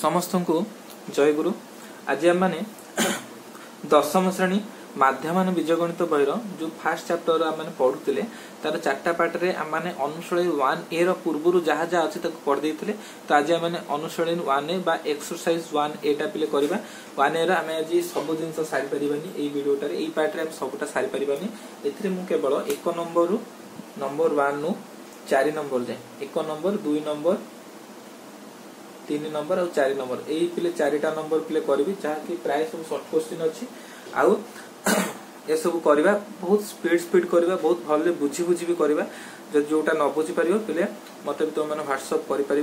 समस्त को जय गुरु। आज आम मैंने दशम श्रेणी माध्यमान बीजगणित बहिर जो फास्ट चैप्टर आम पढ़ुले तार चार्टा पार्ट रे आम मैंने अनुशीलन 1A पूर्व जहाँ जहाँ अच्छे पढ़ी तो आज आम अनुशीलन 1A बा एक्सरसाइज 1A टा पिले करवा 1A आम आज सब जिन सारी पारानी ये भिडियोटार ये पार्ट में सबूटा सारी पारानी ए केवल 1 नंबर रु नंबर 1 रु 4 नंबर जाए 1 नंबर 2 नंबर 3 नंबर और 4 नंबर यही पिले 4टा नंबर पिले करी जहाँकि प्राय सब सर्ट क्वेश्चन अच्छी आउ ये सब करवा बहुत स्पीड करवा बहुत भले बुझी बुझी भी करवा जब जोटा न बुझी पार पिले मत भी तुम मैंने व्हाट्सअप कर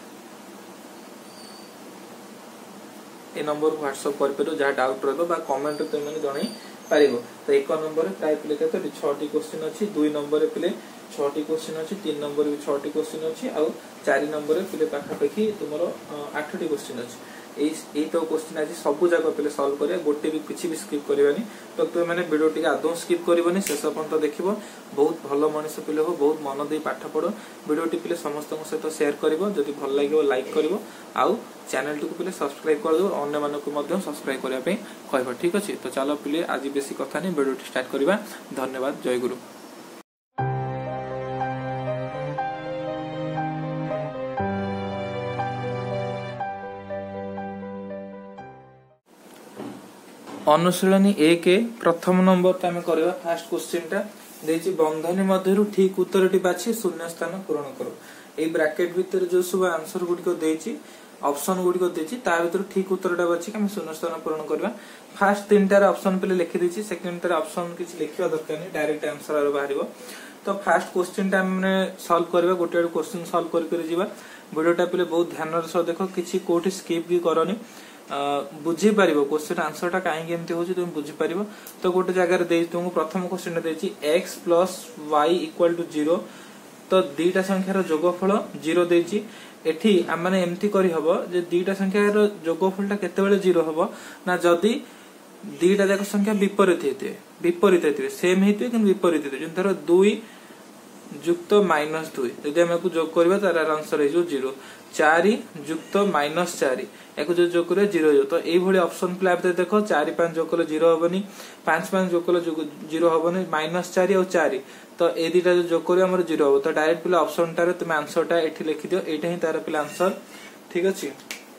नंबर को व्हाट्सअप कर जहाँ डाउट रहा कमेंट तुम मैंने जन पार तो 1 नंबर प्राय पिले 6टी क्वेश्चन अच्छी 2 नंबर पिले 6टी क्वेश्चन अच्छी 3 नंबर भी 6टी क्वेश्चन अच्छी आउ 4 नंबर पिले पाखापाखि तुम 8टी क्वेश्चन अच्छी तो क्वेश्चन आज सब जाक पे सल्व करिया गोटे भी किसी भी स्किप करवानी तो तुम मैंने वीडियो टी आदौ स्किप करनी शेष पर्यंत देख बहुत भल मनीष पिले हो बहुत मन दे पाठ पढ़ वीडियो टी पिले समस्त सहित शेयर कर जदि भल लगे लाइक कर आउ चैनल टी को पिले सब्सक्राइब कर दो अन्य मानक सब्सक्राइब करने कहब ठीक अच्छे तो चलो पिले आज बेसी कथा नहीं वीडियो टी स्टार्ट करवा। धन्यवाद। जय गुरु। अनुशीलनी 1 प्रथम नंबर तो आम करवा फास्ट क्वेश्चन टा देछि बंधनी मध्यरु ठीक उत्तरटी बाछि शून्य स्थान पूरण करो। ए ब्रैकेट भीतर जो सब आंसर गुडिको देछि ऑप्शन गुडिको देछि ता भीतर ठीक उत्तरटा बाछि हम शून्य स्थान पूरण करवा। फास्ट 3टार ऑप्शन पे लिखि देछि सेकंड टार ऑप्शन किछि लिखिबा दरकार नै डायरेक्ट आंसर बाहरिबो। तो फास्ट क्वेश्चन टा हमने सॉल्व करबा गोटे क्वेश्चन सॉल्व कर जिबा वीडियोटा पे बहुत ध्यान सह देखो किछि कोठी स्किप भी करनी बुझी पार क्वेश्चन आंसर टा कहीं तुम बुझी पार। तो गोटे जगह तुमको प्रथम क्वेश्चन देछि x plus y equal to 0 तो दीटा संख्यार जोगफल 0 देछि एठी आम माने एमती करी हबो जे दीटा संख्यार जोगफलटा केतेबेले 0 हबो ना जदी दीटा जाक संख्या विपरीत हेतिबे सेम हेतिबे किंतु विपरीत हेतिबे जंतर 2 जुक्त -2 यदि हमको जोग करबा तार आंसर हे जो 0 4 जुक्त -4 एको जो जोग करे 0 हो तो एई भली ऑप्शन प्ले आप देखो 4 5 जोग कले 0 होबनी 5 5 जोग कले 0 होबनी -4 और 4 तो ए दीटा जो जोग करियो हमर 0 हो तो डायरेक्ट प्ले ऑप्शन टारे तुम आंसर टा एठी लिखि दियो एटा ही तार प्ले आंसर ठीक अछि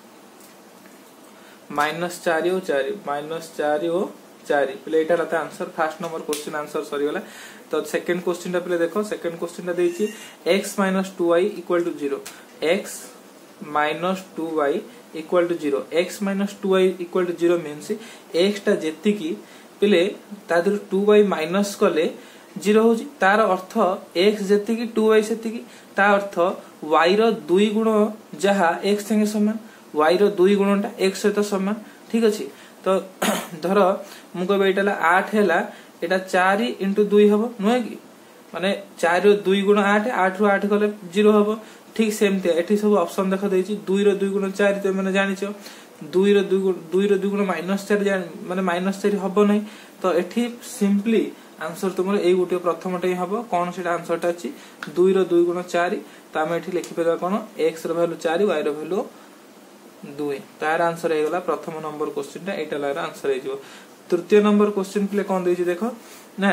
-4 और 4 -4 और 4 प्ले एटा रहता answer first number question answer सरी गला। तो सेकंड क्वेश्चन टा प्ले देखो सेकंड क्वेश्चन टा देछि x - 2y = 0 x - 2y = 0 x - 2y = 0 means x टा जेति की पिले तादर 2y माइनस कले 0 होजी तार अर्थ x जेति की 2y सेति की ता अर्थ y रो 2 गुण जहा x संगे समान y रो 2 गुणटा x सहित समान ठीक अछि। तो धर मु कहबे एटाला 8 हैला एटा 4 * 2 हबो नय कि माने 4 रो 2 गुण 8 8 रो 8 गले 0 हबो ठीक सेमते एठी सब ऑप्शन देखा देछि 2 रो 2 गुण 4 तो माने जानिछो 2 रो 2 गुण -4 माने -4 हबो नै तो एठी सिंपली आंसर तुमर एई गुटे प्रथमटे हबो कोन सेटा आंसरटा अछि 2 रो 2 गुण 4 तो हम एठी लिखि परबा कोन x रो वैल्यू 4 y रो वैल्यू 2 तार आंसर हे गला प्रथम नंबर क्वेश्चन टा एटा लार आंसर हे जो। तृतीय नंबर क्वेश्चन प्ले कोन देछि देखो ना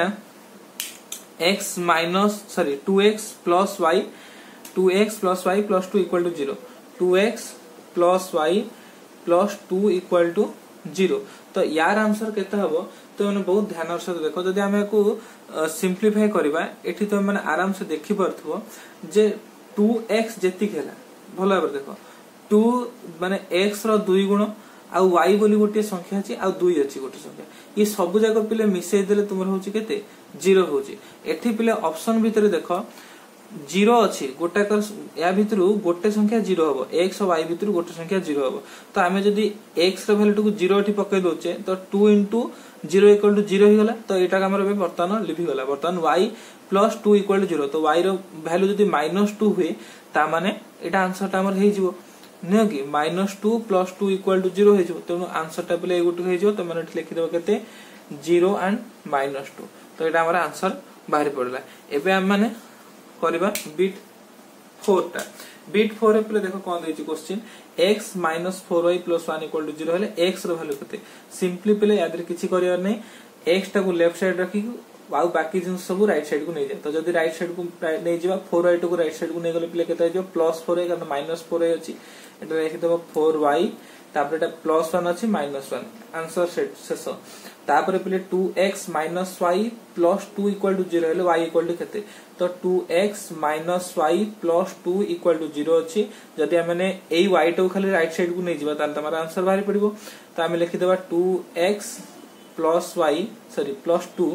2x plus y 2x plus y plus 2 equal to 0 2x plus y plus 2 equal to 0 तो यार आंसर केते हबो तो माने बहुत ध्यान से देखो जदि हमें को सिंपलीफाई करबा एठी तो माने आराम से देखि परथबो जे 2x जेति केला भलो भाबे देखो 2 माने x रो 2 गुण आ y बोली गोटे संख्या अछि आ 2 अछि गोटे संख्या ये सब जाक पिले मिसै देले तुमर होची केते 0 होची एठी पिले ऑप्शन भीतर देखो 0 अछि गोटा कर या भितरु गोटे संख्या 0 हबो x और y भितरु गोटे संख्या 0 हबो तो हमें जदी x रो वैल्यू को 0 एठी पकै दोचे तो 2 * 0 = 0 ही गला तो एटा हमर बर्तन लिखि गला बर्तन y + 2 = 0 तो y रो वैल्यू जदी -2 हुए ता माने एटा आंसर ता हमर हे जिवो न कि -2 + 2 = 0 हे जिवो तो आंसर टा पले एगुट हे जिवो तो माने लिखि देबो केते 0 and -2 तो एटा हमर आंसर बाहर पड़ला। एबे हम माने करबा बिट 4 टा बिट 4 पे देखो कौन देछि क्वेश्चन x - 4y + 1 = 0 हेले x रो वैल्यू केते सिंपली पे याद रे किछि करियार नै x टा को लेफ्ट साइड रखी आउ बाकी जिन सब राइट साइड को नै जाय तो जदी राइट साइड को नै जिबा 4y को राइट साइड को नै गले पे केते जो +4y कारण -4y अछि एटा लिखि देबो 4y तापर एटा +1 अछि -1 आंसर शेष तापर पे 2x - y + 2 = 0 हेले y = केते तो 2x - y + 2 = 0 अछि जदी हमने एई y टो खाली राइट साइड को नै जिबा ताल तमारा आंसर बाहरी पड़िबो तो हम लिखि देबा 2x + y सॉरी +2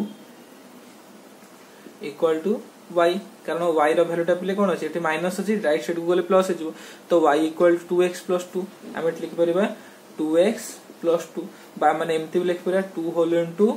= y कारण y रो वैल्यू टा पे कोन अछि एठी माइनस अछि राइट साइड को गले प्लस हे जिवो तो y = 2x + 2 हम एठी लिखि परिबा 2x + 2 बा माने एम्ति लिखि परिबा 2 होल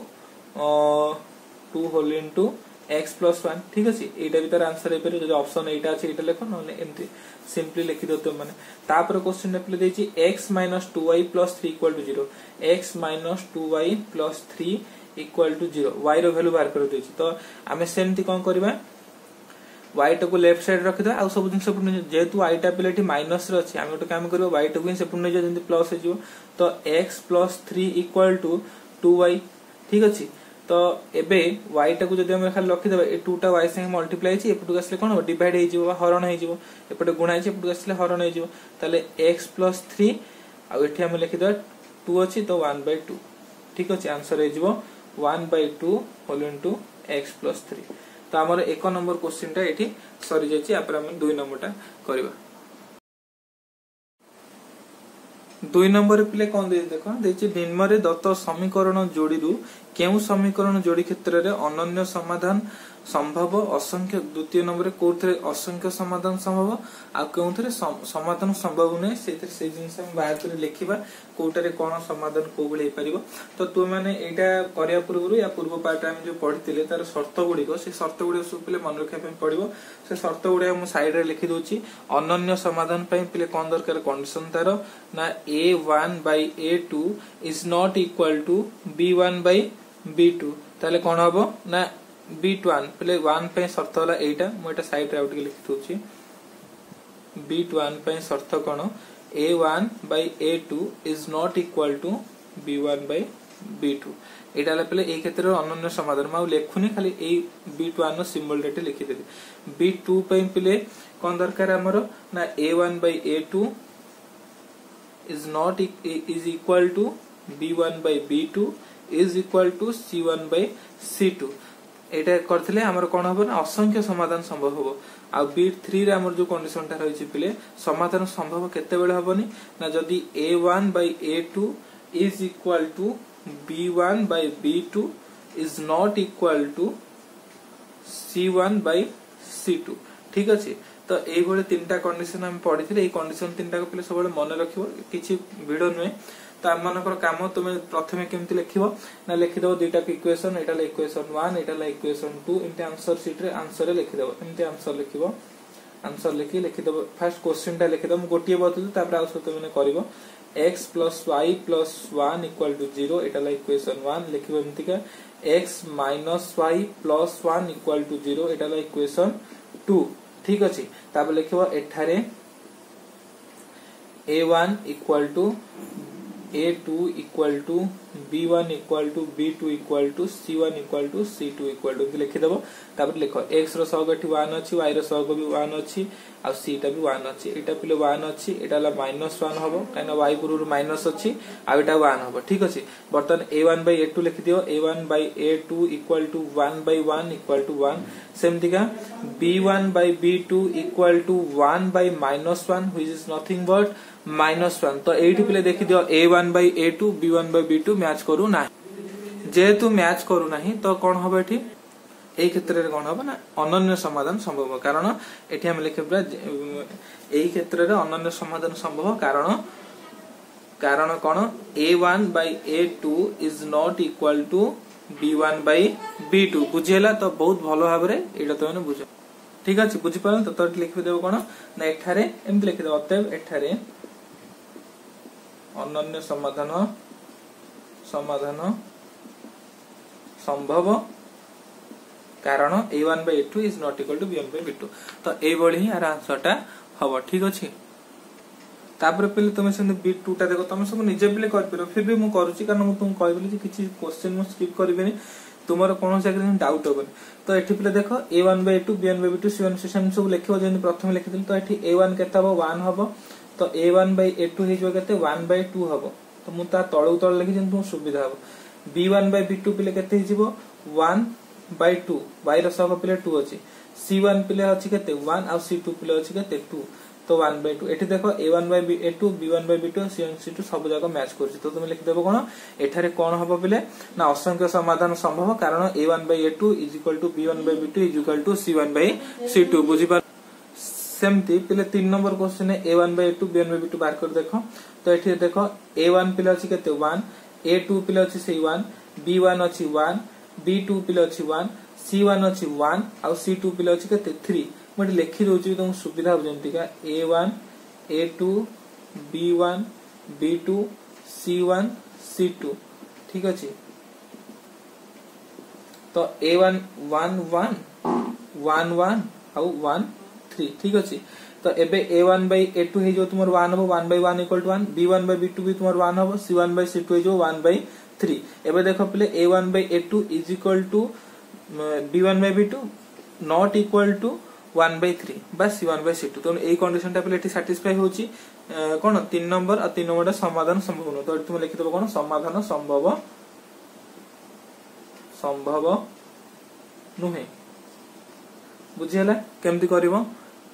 इनटू x + 1 ठीक अछि एटा भी तार आंसर हे परिबो जदी ऑप्शन एटा अछि एटा लेखो नले एम्ति सिंपली लिखि दो तो माने तापर क्वेश्चन ने प्ले देछि x - 2y + 3 = 0 x - 2y + 3 = 0 y रो वैल्यू बाहर कर देछि तो हमें सेमति कोन करबा y टा को लेफ्ट साइड रखि दो आ सब दिन सब जेतु y टा पेलेटी माइनस रे अछि हम ओटा काम करबो y टा को से पुणे जे जंती प्लस हे जिवो तो x + 3 = 2y ठीक अछि तो एबे y टा को जदी हम खाली रखि देबा ए 2 टा y संगे मल्टीप्लाई अछि एपटु आसले कोन हो डिवाइड हे जिवो हरण हे जिवो एपटे गुणा अछि एपटु आसले हरण हे जिवो ताले x + 3 आ एठी हम लिखि देबा 2 अछि तो 1/2 ठीक अछि आंसर हे जिवो 1/2 होल इनटू x + 3 तो हमर 1 नंबर क्वेश्चन टा एठी सरी जायछि आपर हम 2 नंबर टा करबा 2 नंबर पिले कोन दे देखो देछि निम्न रे दत्त समीकरण जोड़ीरु केउ समीकरण जोड़ी क्षेत्र रे अनन्य समाधान संभव असंख्य द्वितीय नंबर कोथरे असंख्य समाधान संभव आ केउथरे समाधान संभव नै सेथरे से जिंस हम बाहर करे लिखिबा कोटारे कोन समाधान को बळे परिबो तो तू माने एटा करिया पूर्व या पूर्व पार्ट हम जो पढितिले तार शर्त गुडी को से शर्त गुडी सब पिले मन रखै पे पड़िबो से शर्त गुडी हम साइड रे लिखि दोछि अनन्य समाधान पय पिले कोन दरकार कंडीशन तार ना a1/a2 is not equal to b1/b2 ताले कोन हबो ना b1 पहले 1 पे शर्त होला एटा मो एटा साइड रे आउट के लिखि दोछि b1 पे शर्त कोन a1/a2 is not equal to b1/b2 एटा ले पहले ए क्षेत्र अनन्य समाधान माउ लेखुनी खाली ए b1 नो सिंबल रेटे लिखि देबी b2 पे पहले कोन दरकार हमरो ना a1/a2 is not is equal to b1/b2 is equal to c1/c2 एटा करथिले हमर कोन होबो ना असंख्य समाधान संभव होबो आ b3 रे हमर जो कंडीशन ता रहिछि पिले समाधान संभव केते बेले होबोनी ना जदी a1/a2 is equal to b1/b2 is not equal to c1/c2 ठीक अछि तो एई भले तीनटा कंडीशन हम पढिथिले एई कंडीशन तीनटा को पिले सबले मन रखिबो किछि वीडियो नुए तो हम मानकर काम तुमे प्रथमे केमति लिखिबो ना लिखि दबो दुईटा इक्वेशन एटा ले इक्वेशन 1 एटा ले इक्वेशन 2 इनटे आंसर शीट रे आंसर रे लिखि दबो इनटे आंसर लिखिबो आंसर लिखि दबो फर्स्ट क्वेश्चन टा लिखि दबो गोटिए बतु तापर आ सब तुमे करिवो x + y + 1 = 0 एटा ले इक्वेशन 1 लिखिबो एमति का x - y + 1 = 0 एटा ले इक्वेशन 2 ठीक अछि तापर लिखिबो एठारे a1 = a2 = b1 = b2 = c1 = c2 = लिखि दबो तापर लिखो x रो सहग एठी 1 अछि y रो सहग भी 1 अछि आ c टा भी 1 अछि एटा पिले 1 अछि एटा ला -1 हबो काना y गुरु माइनस अछि आ एटा 1 हबो ठीक अछि बर्तन a1/a2 लिखि दियो a1/a2 = 1/1 = 1 सेमति का b1/b2 = 1/-1 which is nothing but -1 तो एठी पिले देखि दियो a1/a2 b1/b2 मैच करू ना जेतु मैच करू नाही तो कोन हबो एठी एई क्षेत्र रे कोन हबो ना अनन्य समाधान संभव कारण एठी हम लिखबा एई क्षेत्र रे अनन्य समाधान संभव कारण कोन a1/a2 is not equal to b1/b2 बुझेला तो बहुत भलो भाबरे एटा तो माने बुझो ठीक अछि बुझि पालन तो लिखि देबो कोन ना एठारे एमति लिखि देबो अतएव एठारे अनन्य समाधान संभव कारण a1/a2 is not equal to b1/b2 तो एई बळी ही आर आंसर टा हम ठीक अच्छे तापर पे तुम से B2 टा देखो तुम सब निजे पे कर फिर भी मुझे करुच्ची कारण मुझे तुमको कहबी किसी क्वेश्चन मुझे स्किप करें तुम कौन से डाउट हेनी तो ये पे देख A1/2 B1/2 C1 C7 सब लिख प्रथम लिखी तो ये A1 के 1 हम तो A1/A2 हो 1/2 हम तो मुझे तलू तल लिखी तुम सुविधा हम B1/B2 पे के 1/2 y रसक पे 2 अच्छी C1 पे अच्छी के 1 आ C2 पे अच्छी के 2 तो 1/2 एठी देखो A1/A2 B1/B2 C1 C2 सब जगह मैच करछि तो तुम लिखि देबो कोन एठारे कोन हबो बिले ना असंख्य समाधान संभव कारण A1/A2 B1/B2 C1/C2 बुझी पर सेमती पिले 3 नंबर क्वेश्चन है A1/A2 B1/B2 बार कर देखो तो एठी देखो A1 पिले अछि केते 1 A2 पिले अछि से 1 B1 अछि 1 B2 पिले अछि 1 C1 अछि 1 आ C2 पिले अछि केते 3 मैं लिखि दूसरी तुम सुविधा हो जमती का A1 A2 B1 B2 C1 C2 ठीक अच्छे तो A1 1 1 1 1 आउ 1 3 ठीक अच्छे तो एबे A1/A2 हे जो तुमर 1 हो 1/1 = 1 B1/B2 भी तुमर 1 हो C1/C2 हे जो 1/3 एबे देखो पहले A1/A2 = B1/B2 not equal to 1/3 बा C1/C2 तो यही कंडीशन टा पे सैटिस्फाई होची कोन 3 नंबर आ 3 नंबर समाधान संभव न तो तुम लिखि देबो कोन समाधान संभव संभव नुहे बुझी हला केमती करबो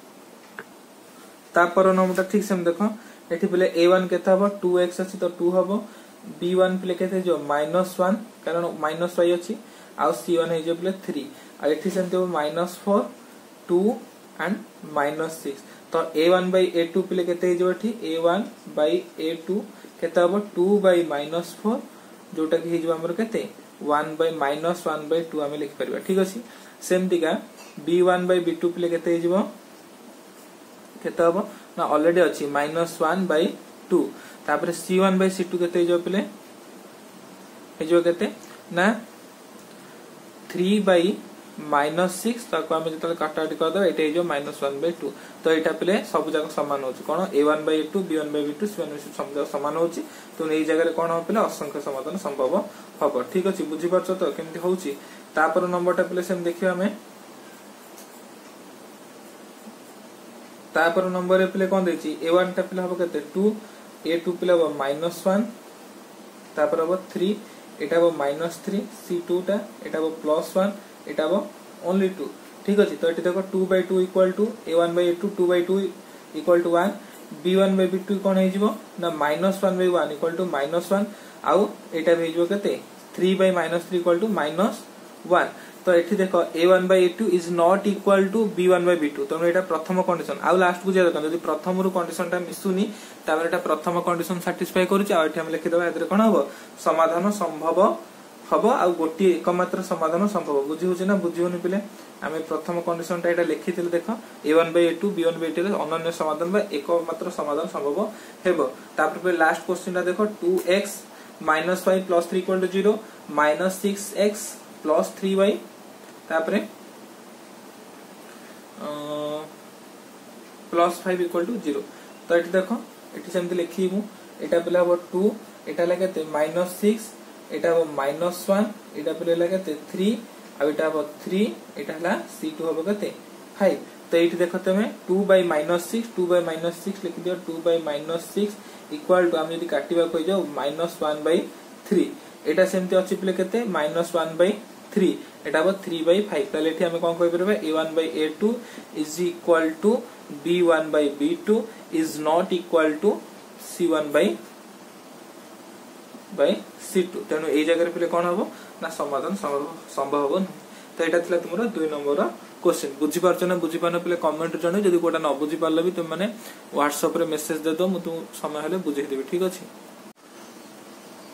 तापर नंबरटा ठीक से देखो एठी पले A1 केता हबो 2x अछि तो 2 हबो B1 पले केते जो -1 कारण -y अछि आ C1 हे जो पले 3 आ एठी सेंते -4 2 and -6 तो A1/A2 पे केते जो एठी A1/A2 केते हबो 2/-4 जोटा कि हे जो हमर केते 1/-1/2 हम लिख परबा ठीक अछि सेमती का B1/B2 पे केते हे जो केते हबो ना ऑलरेडी अछि -1/2 तापर C1/C2 केते जो पे हे जो केते ना 3/-6 ताको हम जतले काटाकाटी कर दो एटे जो -1/2 तो एटा पले सब जगह समान होची कोन A1/A2 B1/B2 C1 सब जगह समान होची तो एई जगह रे कोन हो पले असंख्य समाधान संभव हबो ठीक अछि बुझी परछो तो केमती होची तापर नंबरटा पले सेम देखियो हमें तापर नंबर पले कोन देची A1 टा पले हबो केते 2 A2 पले हबो -1 तापर हबो 3 एटा हबो -3 C2 टा एटा हबो +1 एटा हबो ओनली 2 ठीक अछि तो एटी देखो 2/2 = A1/A2 2/2 = 1 B1/B2 कोन हे जिवो ना -1/1 = -1 आउ एटा हे जिवो केते 3/-3 = -1 तो एठी देखो A1/A2 is not equal to B1/B2 तो एटा प्रथम कंडीशन आउ लास्ट बुझिया देखो यदि प्रथम रु कंडीशन टा मिसुनी तापर एटा प्रथम कंडीशन सैटिस्फाई करूची आ एठी हम लिखि देबा एतरे कोन हबो समाधान संभव हबो आ गोटी एकमात्र समाधान संभव बुझी होची ना बुझी होनी पले आमे प्रथम कंडीशन टा एटा लिखिथिले देखो A1/A2 B1/B2 अनन्य समाधान बा एकमात्र समाधान संभव हेबो तापर पे लास्ट क्वेश्चन टा देखो 2x - y + 3 = 0 -6x + 3y तापर +5 = 0 तो एठी देखो एठी सेमति लिखिबु एटा पले हबो 2 एटा लागते -6 एटा हबो -1 एटा पले लागते 3 आ एटा हबो 3 एटा हला C2 हबो कते 5 तो एठी देखो तमे 2/-6 लिखि दियो 2/-6 इक्वल टू हम यदि काटिबा कोइ जाओ -1/3 एटा सेमति अछि पले केते -1/3 एटा हबो 3/5 तले एठी हम कोन कहि परबे A1/A2 is equal to B1/B2 is not equal to C1/C2 तेनु एई जगह पे कोन हबो ना समाधान संभव हबो तो एटा थिला तुमरो 2 नंबर क्वेश्चन बुझी परछ ना बुझी पानो पे कमेंट जणे जदी कोटा न बुझी पारले भी तुम माने WhatsApp रे मेसेज दे दो मु तू समय हले बुझी देबी ठीक अछि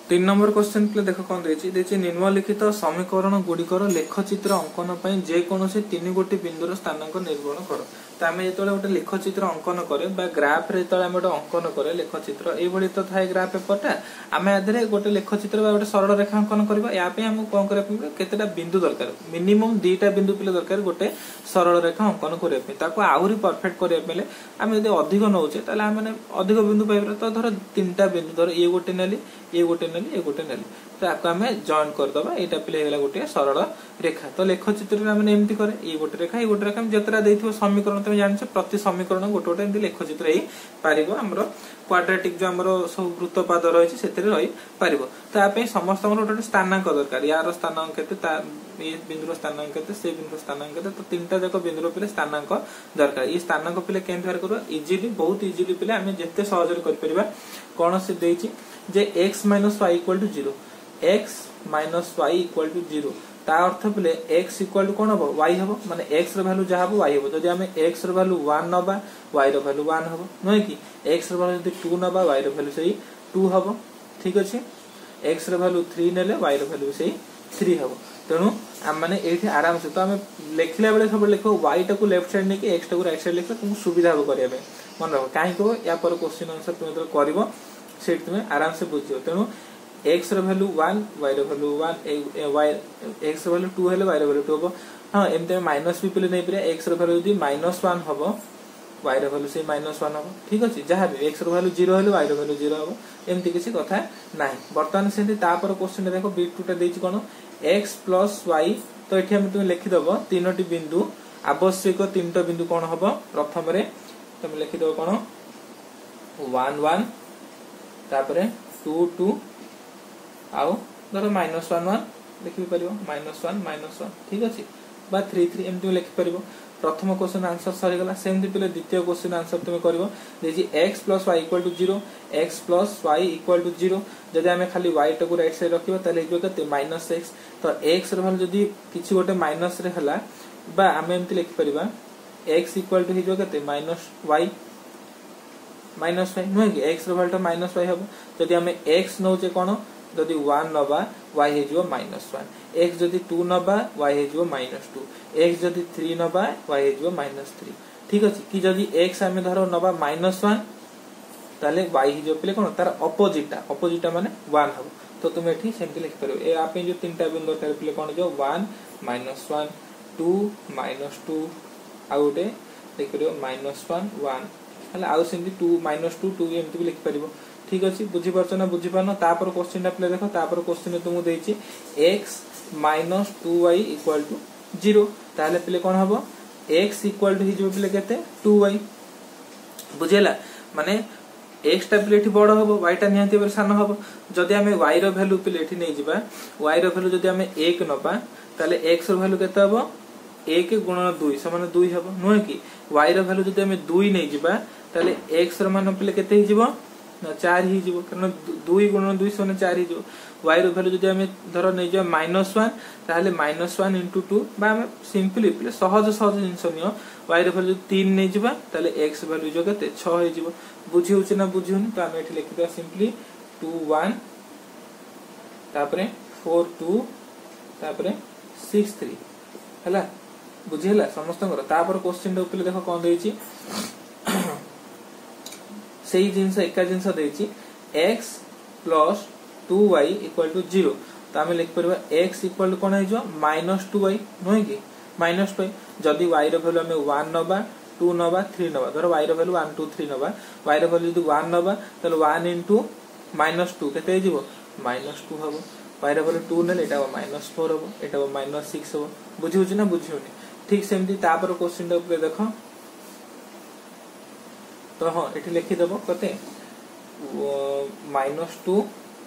तीन नंबर क्वेश्चन पे देख कौन देछि निम्नलिखित समीकरण गुड़िकर लेखचित्र अंकन पई जे कोनोसी तीन गोटी बिंदुर स्थानांक निर्माण कर। तो आम जो गोटे लेखचित्र अंकन करे ग्राफ रे जो गोटे अंकन करे लेखचित्र ये तो थाए ग्राफ पेपरटा आम आधे गोटे लेखचित्र गोटे सरल रेखा अंकन करबा या पे हमको कौन करबा केतेटा बिंदु दरकार मिनिमम 2टा बिंदु पे दरकार गोटे सरल रेखा अंकन करबा पे ताको आहुरी परफेक्ट करबा पे आम यदि अधिक नौचे ताले आम माने अधिक बिंदु पाइबा तो धर 3टा बिंदु धर ये गोटे नेली ये गोटे नेली ये गोटे नेली तो आपको आम जॉइन करदबा एटा पे हेला गोटे सरल रेखा। तो लेखचित्र रे आम एमती करे ये गोटे रेखा ये गोटे रेखा जतरा देथिबो समीकरण तुम जानि प्रति समीकरण गोटे गोटे एमती लेखचित्र ही पारिबो हमरो क्वाड्रेटिक जो हमरो सब वृत्तपाद रहिछि सेतरे रहि पारिबो। तो आपे समस्त गोटे स्थानांक दरकार यार स्थानांक केते ता ये बिंदुर स्थानांक केते से बिंदुर स्थानांक केते तो 3टा जाक बिंदुर पे स्थानांक दरकार ये स्थानांक पे केमती बार करबा इजीली बहुत इजीली पे हम जत्ते सहज कर परिबा कोन से देछि जे x - y = 0 x - y = 0 ता अर्थ पे x = कोन हो y हो माने x रो वैल्यू जा हो y हो जदी हमें x रो वैल्यू 1 नबा y रो वैल्यू 1 हो नै कि x रो वैल्यू जदी 2 नबा y रो वैल्यू सही 2 हो ठीक अछि x रो वैल्यू 3 नेले y रो वैल्यू सही 3 हो। तेणु आम मैंने ये आराम से तो आम लिखला बेले सब लिख y टा को लेफ्ट साइड नहीं x टा को राइट साइड लिख तुमको सुविधा हो करने मन रख कहीं कह या क्वेश्चन आंसर तुम जो कर तुम्हें आराम से बुझे। तेणु x रो वैल्यू 1 y रो वैल्यू 1 y x रो वैल्यू 2 हेले y रो वैल्यू 2 हो हाँ एमती माइनस भी पे नहीं पारे x रो वैल्यू यदि -1 हम y रो वैल्यू से -1 हम ठीक अच्छे जहाँ भी x रो वैल्यू 0 हेले y रो वैल्यू 0 हम एमती किसी कथा ना बर्तमान से क्वेश्चन देखो B2 टा देछि कोन x + y तो ये तुम लिखिदब 3टी बिंदु आवश्यक 3टा बिंदु कौन हम प्रथम तुम लिखिदब कौन 1 1 तापरे 2 2 आउ धर -1 1 लिखि परिबो -1 -1 ठीक अछि बा 3 3 एमती लिखि परिबो। प्रथम क्वेश्चन आंसर सरी गला सेमती पे द्वितीय क्वेश्चन आंसर तुम करबो देछि x + y = 0 x + y = 0 जदि हमें खाली y टा को राइट साइड रखिबो तले हिजो कते -x तो x रो वैल्यू जदि किछि गोटे माइनस रे हला बा हमें एमती लिखि परिबा x = हिजो कते -y नुहे कि x रो वैल्यू -y हबो जदि हमें x नौचे कोन जदि 1 नबा y हेजिवो -1 x जदि 2 नबा y हेजिवो -2 x जदि 3 नबा y हेजिवो -3 ठीक अछि कि जदि x हमें धरो नबा -1 ताले y हिजो पे कोन तार अपोजिटा माने 1 हबो तो तुम एठी सेमती लिखि परिबो ए आपे जो 3टा बिंदु तार पे कोन जो 1 -1 2 -2 आ उटे लिखि परिबो -1 1 हला आउ सेमती 2 -2 2 एमती भी लिखि परिबो ठीक अछि बुझी परछ ना बुझी पानो तापर क्वेश्चन टा प्ले देखो तापर क्वेश्चन तुमु देछि x - 2y = 0 ताले प्ले कोन हबो x = हिजो प्ले केते 2y बुझेला माने x टा प्ले एठी बड़ हबो y टा निहांती बेर सान हबो जदि हमें y रो वैल्यू प्ले एठी नै जिबा y रो वैल्यू जदि हमें 1 नबा ताले x रो वैल्यू केते हबो 1 * 2 समान 2 हबो नुहे कि y रो वैल्यू जदि हमें 2 नै जिबा ताले x रो मान प्ले केते हि जिवो 4 ही जिवो कारण 2 * 2 समान 4 ही जिवो y रो वैल्यू जदि हमें धरो नै जो -1 ताले -1 * 2 बा हम सिंपली प्ले सहज सहज जिंस नियो y रो वैल्यू 3 नै जिबा ताले x वैल्यू जो केते 6 ही जिवो बुझी होछ ना बुझी होनी तो हम एठी लिखि दो सिंपली 2 1 तापरे 4 2 तापरे 6 3 हला बुझी हला समस्त कर तापर क्वेश्चन ऊपर देखो कोन देछि सेही जिंस एका जिंस देछि x + 2y = 0 तो हम लिख परबा x = कोन हे जो -2y नोय कि -2 जदी y रो वैल्यू हमें 1 नबा 2 नबा 3 नबा धर y रो वैल्यू 1 2 3 नबा y रो वैल्यू जदी 1 नबा तले 1 * -2 केते जिवो -2 हबो y रो वैल्यू 2 नेले एटा -4 हबो एटा -6 हबो बुझी होछ ना बुझी होनी ठीक सेमती तापर क्वेश्चन ऊपर देखो तो हाँ ये लिखि देबो कते -2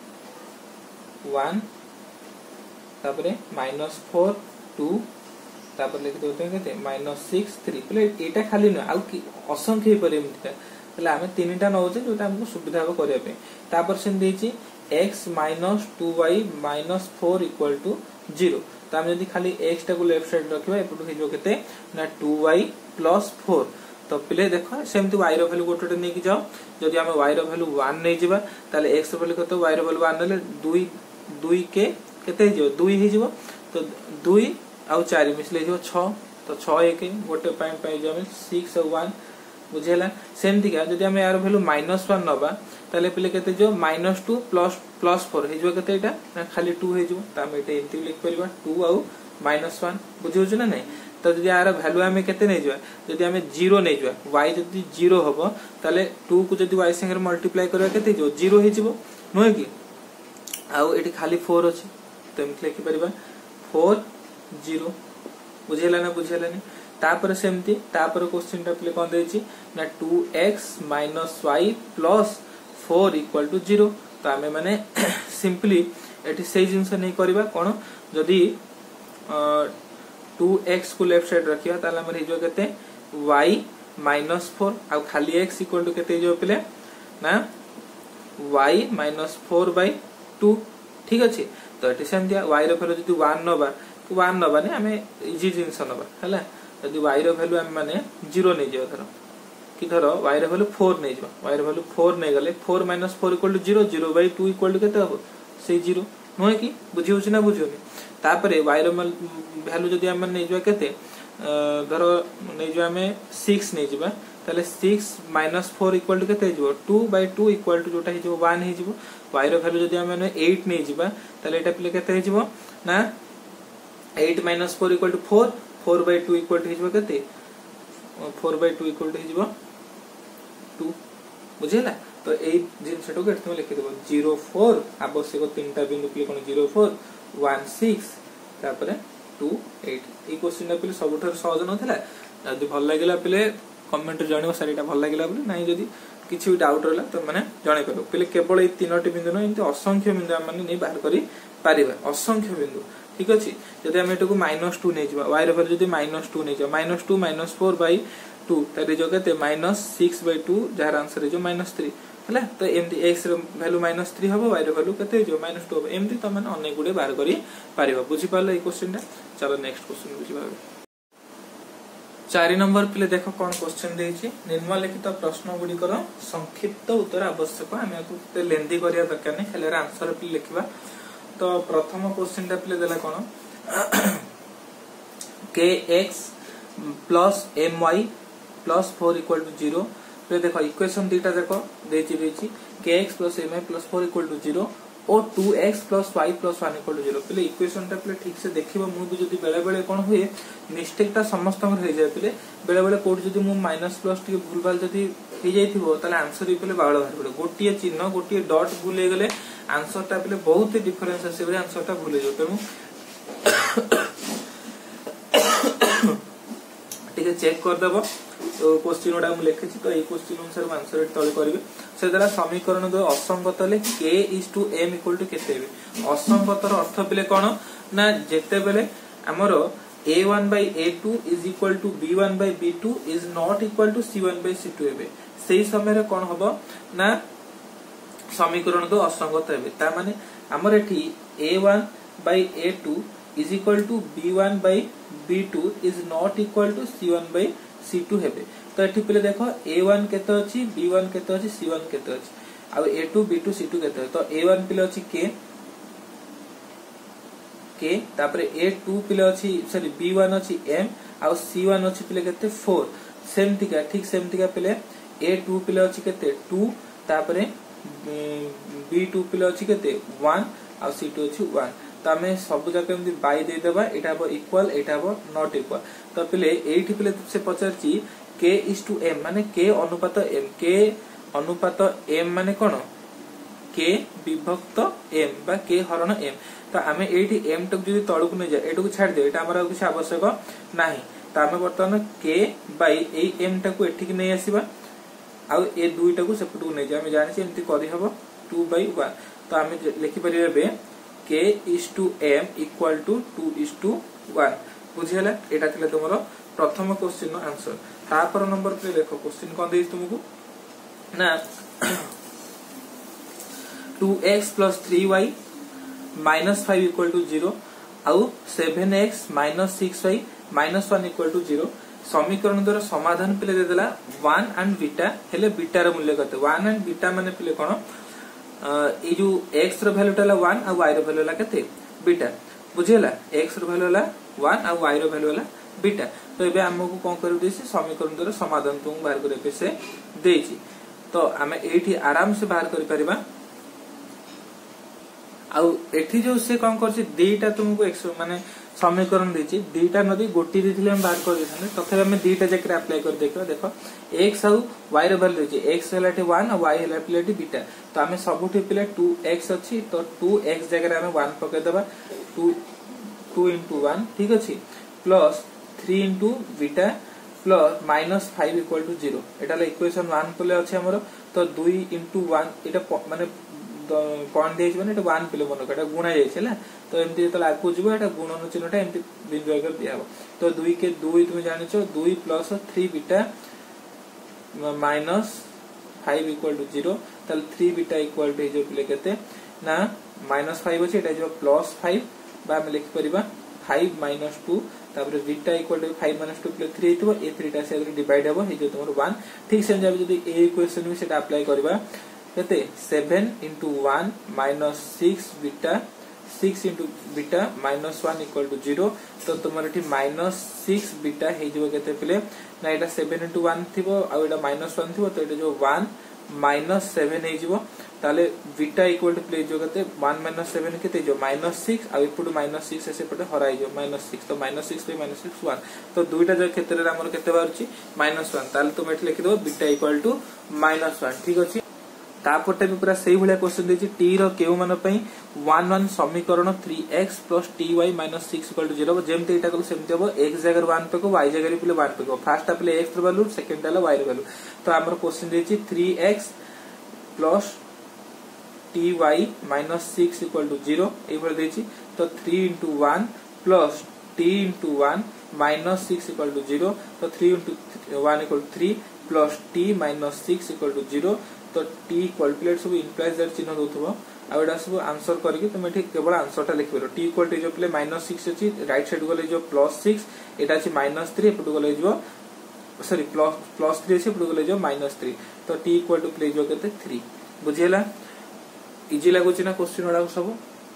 1 तापरे -4 2 तापर लिखि देते केते -6 3 प्ले एटा खाली न आउ की असंख्य परे एमतिटा तले हमें तीनटा नउचे जोटा हमको सुविधा हो करिया पे तापर सेन देछि x - 2y - 4 = 0 तो हम यदि खाली x टा को लेफ्ट साइड रखिबा एपटु हिजो केते ना 2y + 4 तो पिले देख सेमती y रो वैल्यू गोटे नहीं कि जाओ जदि आम y रो वैल्यू 1 नहीं जिबा ताले x रो वैल्यू कत y रो वैल्यू 1 ले 2 के केते हो 2 ही जिवो तो 2 आउ 4 मिसले जिवो 6 तो 6 1 गोटे पॉइंट पाई जो 6 और 1 बुझेला सेमती का जदि आम यार वैल्यू -1 नबा ताले पिले केते जो -2 प्लस 4 हे जो केते एटा खाली 2 हे जो त हम एटा एमती लिख परिबा 2 आउ -1 बुझियो ना नहीं तो जदि यार वैल्यू आम केते नहीं जवा जदि आम 0 नहीं जवा y जदि 0 हबो ताले 2 को जदि y संगे मल्टीप्लाई करबा केते जो 0 हे जिवो नय कि आउ एटी खाली 4 अछि तो एमती लिखि परिबा 4 0 बुझेला ना तापर सेमती तापर क्वेश्चन टा प्ले कोन देछि ना 2x - y + 4 = 0 तो आमे माने सिंपली एटी सेही जिंस नहीं करबा कोन जदी 2x को लेफ्ट साइड रखिया ताला हमर हिजो केते y - 4 आ खाली x = केते जो प्ले ना y - 4/2 ठीक अछि तो एटी सेम दिया y रो वैल्यू जदी 1 नबा ने हमें इजी जिंस नबा हला यदि y रो वैल्यू हम माने 0 नहीं जाओ धरो कि धरो y रो वैल्यू 4 नहीं जाओ y रो वैल्यू 4 नहीं गले 4 - 4 = 0 0/2 = केते हो से 0 नय कि बुझियो छी ना बुझियोनी तापरे y रो वैल्यू जदी हम नहीं जाओ केते धरो नहीं जाओ हमें 6 नहीं जिबा ताले 6 - 4 = केते जिवो 2/2 = जोटा ही जो 1 ही जिवो y रो वैल्यू जदी हम 8 नहीं जिबा ताले एटा प्ले केते ही जिवो ना 8 - 4 = 4 4/2 इक्वल टू हिजबो केते 4/2 इक्वल टू हिजबो 2 बुझेला तो ए जिन सेटो के तुम लिखि देबो 04 आवश्यक तीनटा बिंदु के कोन 04 16 तापर 28 ई क्वेश्चन पे सबठर सहज नथिला यदि भल लागिला पे कमेंट जणियो सारीटा भल लागिला बोली नाही जदि किछि डाउट रहला तो माने जणे परबो पे केवल ए तीनटी बिंदु न एंती असंख्य बिंदु हम माने नै बाहर करी पारिबा असंख्य बिंदु ठीक अछि जदि हम एटको -2 नै जिबा y रो वैल्यू जदि -2 नै जिबा -2 - 4/2 तारे जो केते -6/2 जार आंसर है जो -3 हला तो एमती x रो वैल्यू -3 हबो y रो वैल्यू केते जो -2 हबो एमती त माने अनेक गुडे बाहर करी पारिबा बुझि पालो ए क्वेश्चन ता चलो नेक्स्ट क्वेश्चन बुझि पाबो 4 नंबर पे देखो कोन क्वेश्चन देछि निम्नलिखित प्रश्न गुडी कर संक्षिप्त उत्तर आवश्यक हम तो लेंदी करिया दरकार नै खाली आंसर पे लिखबा तो प्रथम क्वेश्चन टा पे देला कोन kx + my + 4 = 0 पे देखो इक्वेशन दीटा देखो देछि kx + my + 4 = 0 और 2x + y + 1 = 0 पे इक्वेशन टा पे ठीक से देखिबो मु भी जदी बेले बेले कोन हुए मिस्टेक ता समस्त हम हो जाय पे बेले बेले कोड जदी मु माइनस प्लस टी भूल भाल जदी हो जाइथिबो ताले आंसर पे बाळ बाहर पड़े गोटिए चिन्ह गोटिए डॉट भूल हे गले आंसर टा पे बहुत ही डिफरेंस आसे बे आंसर टा भूल जाय तेनु ठीक है चेक कर देबो तो क्वेश्चन ओडा हम लिखि छी तो ए क्वेश्चन अनुसार आंसर तळे करबे से द्वारा समीकरण दो असंगत ले k = m = केते बे असंगतर अर्थ बेले कोन ना जेते बेले हमरो a1/a2 = b1/b2 is not equal to c1/c2 हेबे सेही समय रे कोन हबो ना समीकरण दो असंगत हेबे ता माने हमर एठी a1/a2 is equal to b1/b2 is not equal to c1/c2 हेबे तो एठी पले देखो a1 केते अछि b1 केते अछि c1 केते अछि आ a2 b2 c2 केते तो a1 पले अछि k तापर a2 पले अछि सॉरी b1 अछि m आ c1 अछि पले केते 4 सेमति का ठीक सेमति का पले a2 पले अछि केते 2 तापर b2 पले अछि केते 1 आ c2 अछि 1 तो हमें सब जगह एमती बाई दे देबा एटा हबो इक्वल एटा हबो नॉट इक्वल तो पले एठी पले से पचारची k = m माने k अनुपात m k अनुपात m माने कोन k विभक्त m बा k हरण m तो हमें एठी m तक जदी तळकु नै जाय एटू छाड़ दे एटा हमरा किछ आवश्यक नाही तो हमें वर्तमान k बाई ए m तक एठी नै आसीबा आ ए दुईटा को सेपटू नै जाय हम जानि छी एमती करि हबो 2/1 तो हमें लिखि परिबे k = m = 2:1 बुझियला एटा थिले तुमरो प्रथम क्वेश्चन नो आंसर तापर नंबर पे देखो क्वेश्चन कोन देइ तुमको ना 2x + 3y - 5 = 0 आउ 7x - 6y - 1 = 0 समीकरण द्वारा समाधान पिले देदेला 1 एंड बीटा हेले बीटा रो मूल्य कते 1 एंड बीटा माने पिले कोन ए जो x रो वैल्यू टाला 1 और y रो वैल्यू ला कते बीटा बुझेला x रो वैल्यू ला 1 और y रो वैल्यू ला बीटा तो एबे हमको कोन करू देसी समीकरण द्वारा समाधान तुम बाहर करे पे से देछि तो हमें एठी आराम से बाहर करि परिबा आ एठी जो से कोन करछि दीटा तुमको x माने समीकरण देछि दीटा नदी गोटी दिथिले हम बाहर कर देछन तथापि हम दीटा जकरे अप्लाई कर देखो x और y रो वैल्यू देछि x हलाटी 1 और y हलाटी बीटा तो हमें सबुठी पिले 2x अछि तो 2x जकरे हम 1 पके देबा 2 into 1 ठीक अछि plus 3 into beta plus -5 equal to 0 एटाला इक्वेशन 1 पले अछि हमरो तो 2 into 1 एटा माने पॉइंट देछ माने एटा 1 पिले मन एटा गुणा जाय छला तो एमती जतला आकु जिवो एटा गुणन चिन्हटा एमती बिंदु आकर दियाबो तो 2 के 2 तुम जानिछो 2 प्लस 3 बीटा -5 इक्वल टू 0 तल 3 बीटा इक्वल टू जो पिले केते ना -5 अछि एटा जो +5 बा हम लिख परिबा 5 - 2 तापर बीटा इक्वल टू 5 - 2 प्लस 3 हितबो ए 3 टा से डिवाइड हबो हे जो तुमर 1 ठीक से जब जदी ए इक्वेशन में सेटा अप्लाई करबा केते 7 into 1 minus 6 beta 6 into beta -1 equal to 0 तो तुमर एठी -6 बीटा हे जो केते पिले ना एटा 7 into 1 थिबो आ एटा -1 थिबो तो एटा जो 1 -7 हे जिवो ताले बीटा इक्वल टू प्ले जो केते 1 - 7 केते जो -6 आ इपुट -6 से पटे हराई जो -6 तो -6 पे -6 1 तो दुईटा जो क्षेत्र रे हमर केते बारछि -1 ताले तुम एठी लिखि दो बीटा इक्वल टू -1 ठीक अछि तापटे भी पूरा सही भलिया क्वेश्चन देछि t रो केउ मान पई 1 1 समीकरण 3x + ty - 6 = 0 जेमते एटा को सेमते हो x जगह 1 पे को y जगह पे 1 पे को फर्स्ट अपले x रो वैल्यू सेकंड वाला y रो वैल्यू तो हमर क्वेश्चन देछि 3x + ty - 6 = 0 ए भल देछि तो 3 into 1 + t into 1 - 6 = 0 तो 3 into 1 = 3 + t - 6 = 0 तो t कैलकुलेट सब इंप्लाइज दैट चिन्ह दोथबो आ एडा सब आंसर करके तुम एठी केवल आंसरटा लिखबेरो t इक्वल टू जो प्ले -6 अछि राइट साइड गले जो +6 एटा अछि -3 एपटु गले जो सॉरी +3 अछि एपटु गले जो -3 तो t इक्वल टू प्ले जो केते 3 बुझियला इजी लागो चिना क्वेश्चन वाला सब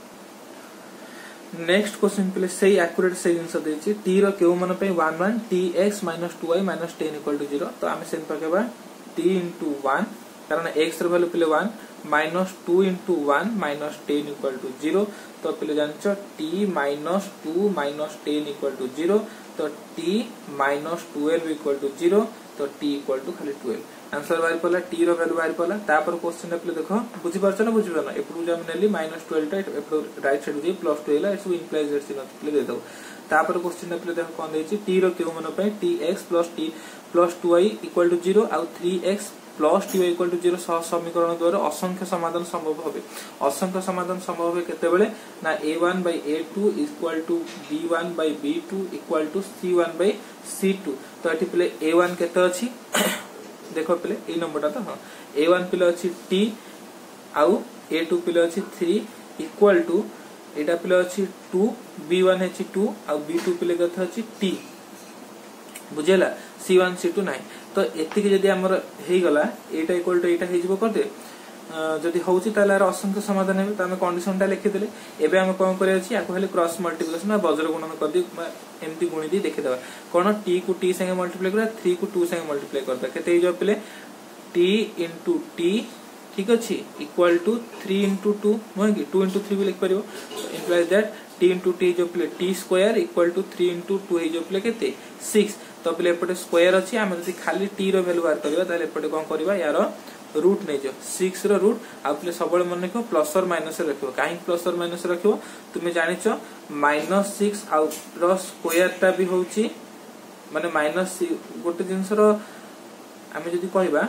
नेक्स्ट क्वेश्चन प्ले सही एक्यूरेट सही आंसर देछि t रो केउ मन पे 1 1 tx - 2y - 10 = 0 तो आमे सेन पकेबा t into 1 कारण x रो वैल्यू पिले 1 -2 into 1 - 10 = 0 तो पिले जानछो t - 2 - 10 = 0 तो t - 12 = 0 तो t = खाली 12 आंसर बाहर पला t रो वैल्यू बाहर पला तापर क्वेश्चन पिले देखो बुझि परछ ना बुझिबो ना एपडू जे हम नेली -12 टा एपडू राइट साइड जे +2 एला एसो इंप्लाइज दैट चिन्ह पिले दे दो तापर क्वेश्चन पिले देखो कोन देछि t रो केउ मन पे tx + t + 2y = 0 आ 3x plus t equal to 0 समीकरण द्वारा असंख्य समाधान संभव होबे असंख्य समाधान संभव होबे केते बेले ना a1 by a2 equal to b1 by b2 equal to c1 by c2 तो एठी पले a1 केते अछि देखो पले ए नंबरटा तो हां a1 पले अछि t आउ a2 पले अछि 3 इक्वल टू एटा पले अछि 2 b1 अछि 2 आउ b2 पले केते अछि t बुझेला c1 c2 नाही तो एतिके जदी हमर हेई गला एटा इक्वल टू एटा हेजिबो कर दे जदी होउची तालार असंख्य समाधान हेबे त हम कंडीशनटा लिखि देले एबे हम कोन करे अछि आको खाली क्रॉस मल्टीप्लिकेशन आ वज्र गुणन कर दी एमती गुणी दी देखि देबा कोन t को t संगे मल्टीप्लाई करा 3 को 2 संगे मल्टीप्लाई करदा केते हे जो पले t into t ठीक अछि इक्वल टू 3 into 2 मोहि 2 into 3 भी लिख परिबो implies that t into t जो पले t square equal to 3 into 2 हे जो पले केते 6 तो पले एपटे स्क्वायर अछि हम जदी खाली t रो वैल्यू बार करबा ताले एपटे कोन करबा यार रूट नै जो 6 रो रूट आ पले सबले मन रखो प्लस और माइनस रखियो काहे प्लस और माइनस रखियो तुमे जानिचो -6 आ प्लस स्क्वायर ता भी होउची माने माइनस गोटे जिंस रो हम जदी कहबा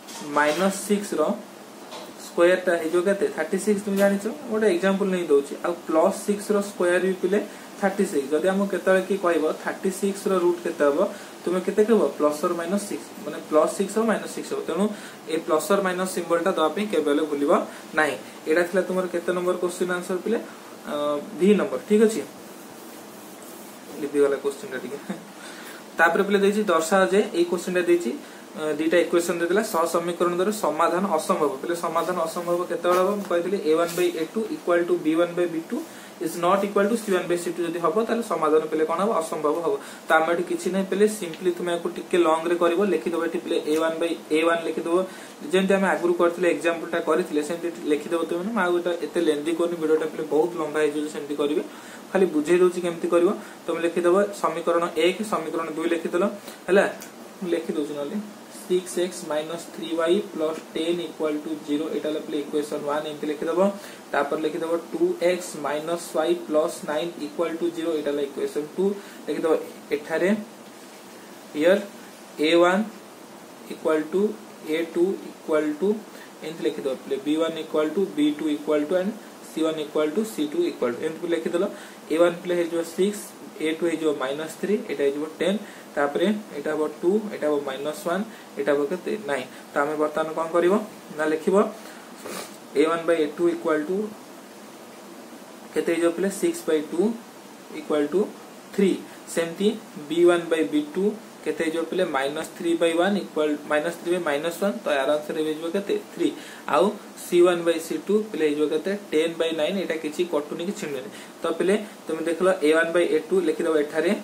-6 रो स्क्वायर ता हे जो केते 36 तुम जानिचो गोटे एग्जांपल नै दोची आ प्लस 6 रो स्क्वायर भी पले 36 जदी हम केतले की कहबो 36 रो रूट केते हबो तुमे केते कहबो प्लस और माइनस 6 माने प्लस 6 और माइनस 6 हो तेनु ए प्लस और माइनस सिंबल ता दवा पे केबेले भूलिबो नाही एडा थिला तुमर केते नंबर क्वेश्चन आंसर पिले बी नंबर ठीक अछि लिखि वाला क्वेश्चन टा ठीक तापर पिले देछि दर्शा जे एई क्वेश्चन रे देछि दुईटा इक्वेशन देला सहसमीकरण द्वारा समाधान असंभव पिले समाधान असंभव केतेबेला हम कहथिले a1/a2 equal to b1/b2 is not equal to c1/c2 जदी हबो ताले समाधान पिले कोन हबो असंभव हबो त हम एठी किछि नै पिले सिंपली तुमे को टिके लॉन्ग रे करबो लिखि दबो एठी पिले a1/a1 लिखि दबो जेंति हम आगुरु करथिले एग्जांपल टा करथिले सेंति लिखि दबो तुमे मा एटा एते लेंदी कोनी वीडियो टा पिले बहुत लंबा हे जो सेंति करिवे खाली बुझे दोछि केमति करबो तुम लिखि दबो समीकरण 1 समीकरण 2 लिखि दलो हला लिखि दोछि नले 6x minus 3y plus 10 equal to 0 एटा ले इक्वेशन 1 एमति लिखि दबो तापर लिखि दबो 2x minus y plus 9 equal to 0 एटा ले इक्वेशन 2 लिखि दबो एठारे here a1 equal to a2 equal to एमति लिखि दबो b1 equal to b2 equal to and c1 equal to c2 equal to एमति लिखि दलो a1 प्ले हे जो 6 a2 हे जो -3 एटा हे जो 10 तापरे एटा हो 2 एटा हो -1 एटा हो केते 9 त हमें वर्तमान कोन करिवो ना लिखिबो a1/a2 इक्वल टू केते जो प्ले 6/2 इक्वल टू 3 सेमती b1/b2 केते जो प्ले -3/1 इक्वल -3/-1 तो यार आंसर हे जो केते 3 आउ c1/c2 प्ले जो केते 10/9 एटा किछि कटुनी कि छिनने तो प्ले तुम देखलो a1/a2 लिखि दबो एठारे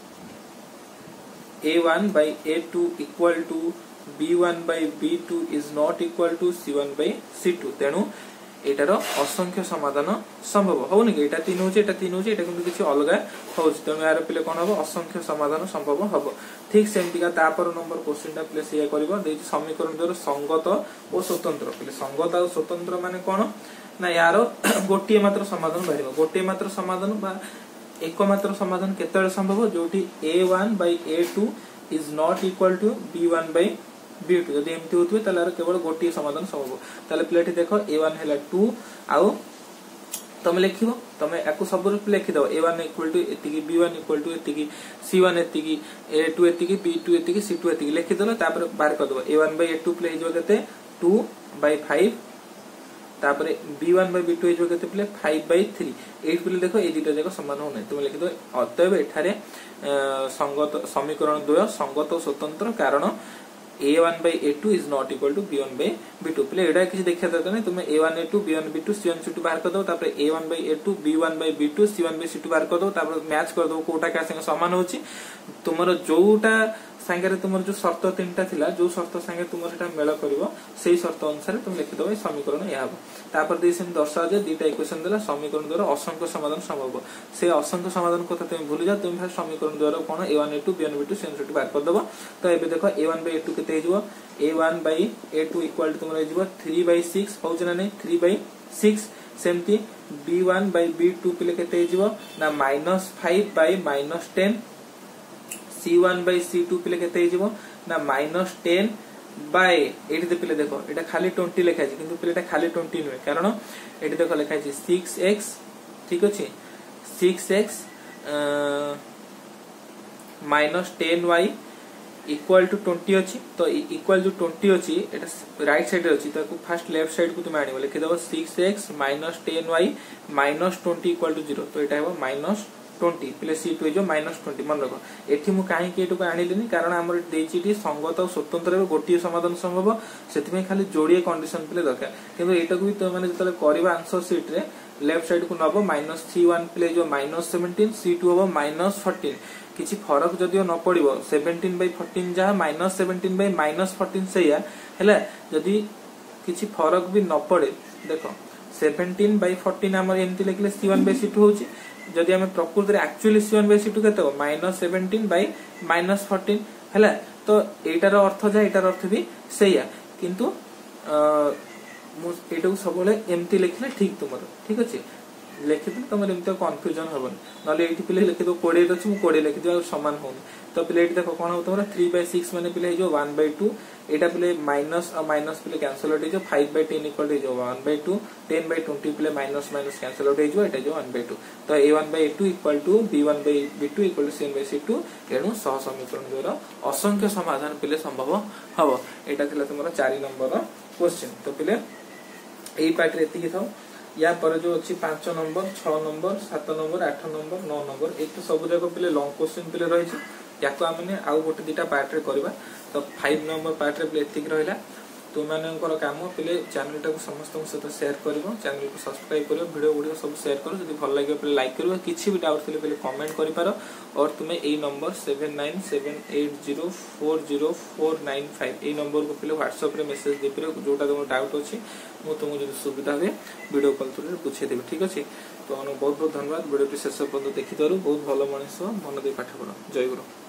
a1/a2 equal to b1/b2 is not equal to c1/c2 तेनु एटार असंख्य समाधान संभव होउनी कि एटा 3 होचे एटा 3 होचे एटा किंतु किछि अलगा होउछ तेनु यार पिले कोन हबो असंख्य समाधान संभव हबो ठीक सेमति का तापर नंबर क्वेश्चन टा प्ले सेया करबो देछि समीकरण द्वारा संगत और स्वतंत्र पिले संगत और स्वतंत्र माने कोन ना यार गोटिए मात्र समाधान बाहिबो गोटिए मात्र समाधान बा एकमात्र समाधान केतळे संभव जोटी a1/a2 is not equal to b1/b2 यदि एमती होतबे ताले केवल गोटिए समाधान संभव ताले प्लेट देखो a1 हैला 2 आउ तमे लिखिबो तमे एको सब लिखि दो a1 इक्वल टू एतिकी b1 इक्वल टू एतिकी c1 एतिकी a2 एतिकी b2 एतिकी c2 एतिकी लिखि दलो तापर बाहर कर दो a1/a2 प्ले जो केते 2/5 तापर b1/b2 जो केते प्ले 5/3 8 प्ले देखो ए दुटा जको समान हो नै तुम लिखि दो अतएव एठारे संगत समीकरण 2 संगत और स्वतंत्र कारण a1/a2 is not equal to b1/b2 प्ले एडा किछि देखिया दरकार नै तुम a1/a2 b1/b2 c1 c2 बाहर कर दो तापर a1/a2 b1/b2 c1/c2 बाहर कर दो तापर मैच कर दो कोटा का संग समान होची तुमरो जोटा संगे तुम जो शर्त तीनटा थिला जो शर्त संगे तुम सेटा मेल करिवो सेही शर्त अनुसार तुम लिखि दो ए समीकरण या हबो तापर देसन दर्शा जे दुटा इक्वेशन देला समीकरण द्वारा असंख्य समाधान संभव से असंख्य समाधान कथा तुम भूली जा तुम फास्ट समीकरण द्वारा कोन a1/a2 b1/b2 c1/c2 बाहर कर दबो तो एबे देखो a1/a2 केते हिजो a1/a2 इक्वल तुम रहि जिवो 3/6 होउछ ना नै 3/6 सेमती b1/b2 पिले केते हिजो ना -5/-10 c1/c2 पिले केते हिजो ना -10 बाय एठी दे पिले देखो एटा खाली 20 लिखा छै किंतु पिलेटा खाली 20 नै कारण एठी देखो लिखा छै 6x ठीक अछि 6x -10y इक्वल टू 20 अछि तो इक्वल जो 20 अछि एटा राइट साइड रे अछि ताको फर्स्ट लेफ्ट साइड को तुम आनिबो लिखि दबो 6x -10y -20 इक्वल टू 0 तो एटा हेबो -20 प्लस c2 जो -20 मन रखो एठी मु काहे के एटु आनिलेनी कारण हमर देचिटी संगत और स्वतंत्र रे गोटिए समाधान संभव सेति में खाली जोड़िए कंडीशन प्ले दरकार किंतु एटा को भी तो माने जतले करबा आंसर शीट रे लेफ्ट साइड को नबो -c1 प्ले जो -17 c2 होबो -14 किछि फरक जदियो न पड़िबो 17/14 जहा -17/-14 सेया हैला जदी किछि फरक भी न पड़े देखो 17/14 हमर एमति लिखले c1/c2 होची जदि हमें प्रकृति रे एक्चुअली c1/c2 केते हो -17/-14 हैला तो एटार अर्थ जा एटार अर्थ भी सेया किंतु मु एटू सबले एमती लिखले ठीक तुमरो ठीक अछि लिखि तुम एमती कंफ्यूजन होबन नले एठी पिले लिखि दो 20 अछि मु 20 लिखि दियो समान होनी तो पिले एठी देखो कोन हो तुमरो 3/6 माने पिले जो 1/2 एटा पिले माइनस और माइनस पिले कैंसिल होते जो 5/10 इक्वल टू जो 1/2 10/20 पिले माइनस माइनस कैंसिल होते जो एटा जो 1/2 तो a1/a2 equal to b1/b2 equal to c1/c2 एनु सह समीकरण द्वारा असंख्य समाधान पिले संभव हबो एटा थिला तुमरो 4 नंबर क्वेश्चन तो पिले एई पार्ट रे एतिकी थाउ या पर जो अछि 5 number 6 number 7 number 8 number 9 number एक तो सब जगह पिले लॉन्ग क्वेश्चन पिले रही याको आमने आउ गोटे दुटा पार्ट रे करबा। तो 5 नंबर पार्ट रे एतिक रहिला। तुम मानकर काम पे चैनल टाक समस्त सहित शेयर कर, चैनल को सब्सक्राइब कर, वीडियो वीडियो सब शेयर कर, जब भल लगे पे लाइक कर, किसी भी डाउट थे पे कमेंट कर पार। और तुम्हें यही नंबर 7978040495 यही नंबर को पे व्हाट्सएप रे मेसेज दे पार, जोटा तुम डाउट अच्छी मुझे तुमको जो सुविधा हुए वीडियो कॉल थ्रू पूछे देवी। ठीक अच्छे, तो बहुत बहुत धन्यवाद वीडियो शेष पर्यटन देखी बहुत भल मनीष मन दे पाठ पढ़। जय गुरु।